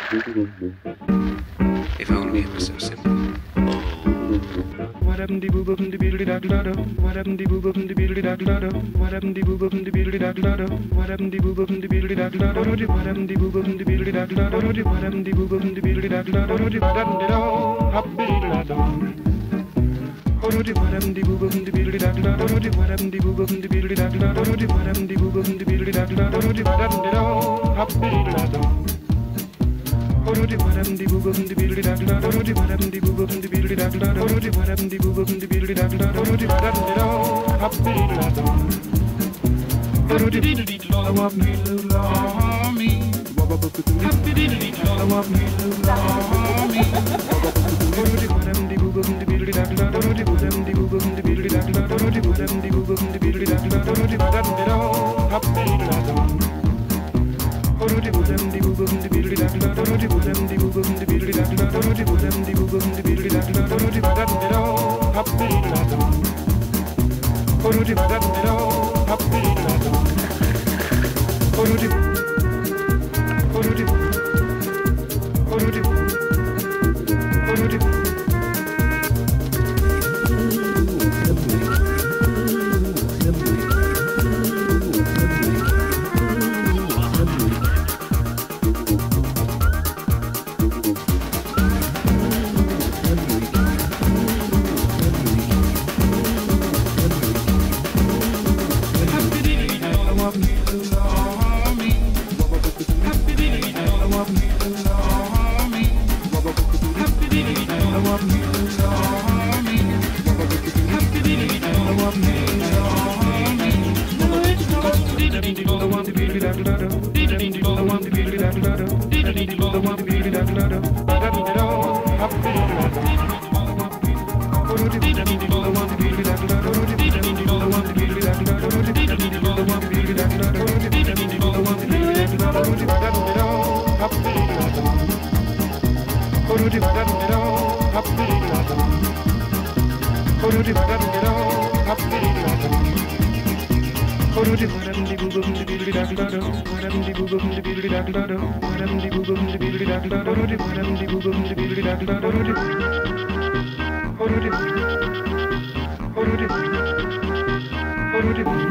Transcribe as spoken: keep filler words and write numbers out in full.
If only it was so simple. What happened to boo boo the beetle da da da? What happened to boo boo the beetle da da da? What happened to boo boo the beetle da da da? What happened to boo boo the beetle da da da? What happened to boo boo the beetle da da da? What happened to boo boo the beetle da da da? What happened to hop beetle da da? What happened to boo boo the beetle da da da? What happened to boo boo the beetle da da da? What happened to boo boo the beetle da da da? What happened to hop beetle da da? What happened to boo boo the beetle da da da? What happened to boo boo the beetle da da da? What happened to boo boo the beetle da da da? What happened to hop beetle da da? What did it love me, love me? Happy did it love me, love me? What happened to boo boo the beetle da da da? What happened to boo boo the beetle da da da? What happened to boo boo the beetle da da da? What happened to hop beetle da da? What happened to boo boo the beetle da da da? What happened to boo boo the beetle da da da? What happened to boo boo the beetle da da da? What happened to hop beetle da da? What happened to hop beetle da da? What happened? What happened? What happened? What happened? What